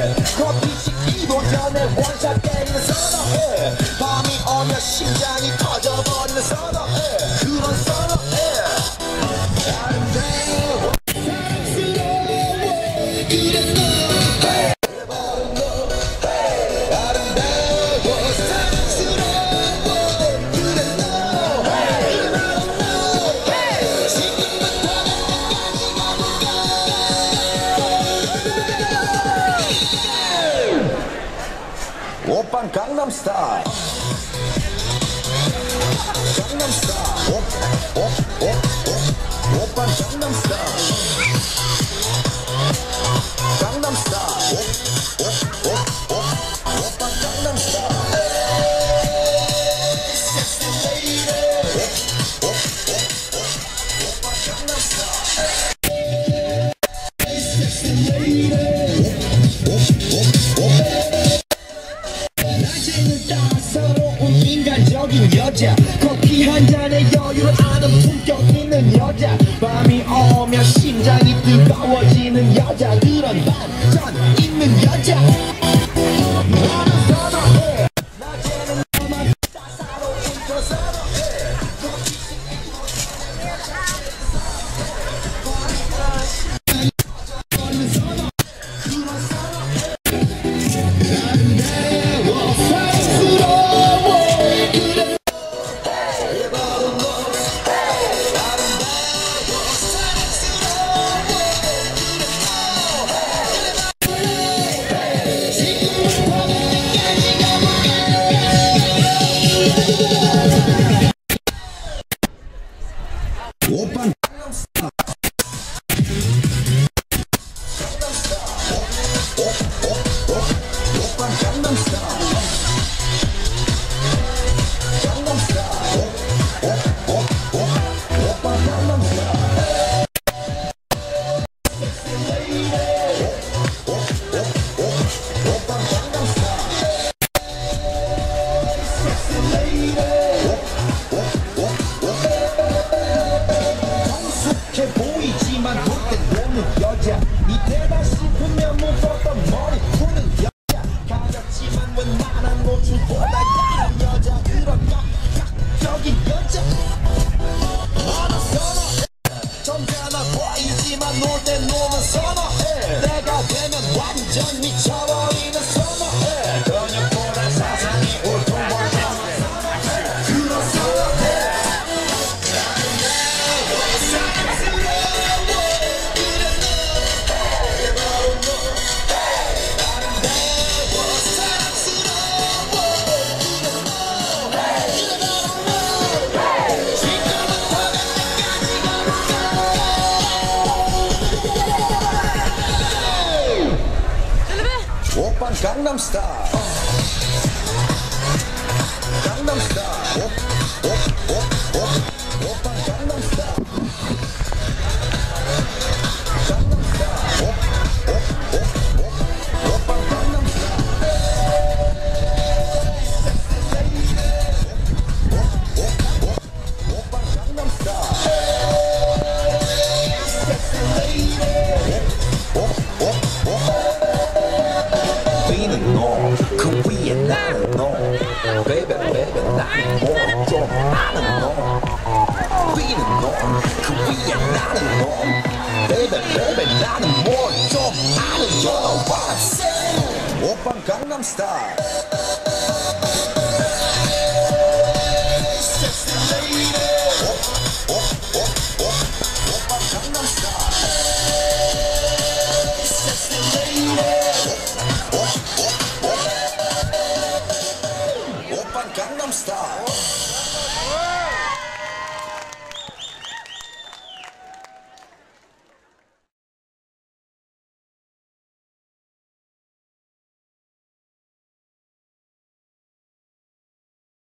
선어해 커피 식기도 전에 원샷 때리는 선어해 밤이 오면 심장이 터져버리는 선어해 그런 선어해 아름다워 사랑스러워 그래 너 오빤 강남스타일 강남스타일 오빤 강남스타일 강남스타일 오빤 강남스타일 섹시 레이디 오빤 강남스타일 섹시 레이디 낮에는 따사로운 인간적인 여자 커피 한 잔에 여유를 아는 품격 있는 여자 밤이 오면 심장이 뜨거워지는 여자 그런 반전 있는 여자 나는 선어해 낮에는 너만 따사로운 저 선어해 오빤 오빤 강남스타일 오빤 강남스타일 오빤 강남스타일 성숙해 보이지만 못된 노는 여자 이때다 싶으면 묶었던 머리 푸는 여자 가볍지만 웬만한 노출보다 야한 여자 그런 적인 여자 나는 선어해 점잖아 보이지만 놀 땐 노는 선어해 내가 되면 완전 미쳐버리는 선어해 저녁보다 사상이 울퉁불퉁 그런 선어해 오빤 강남스타일 강남스타일 오빤 강남스타일 강남스타일 오빤 강남스타일 오빤 강남스타일 위는 너그 위에 나는 너 Baby baby 나는 뭐 좀 아는 너 위는 너그 위에 나는 너 Baby baby 나는 뭐 좀 아는 너 오빤 강남스타일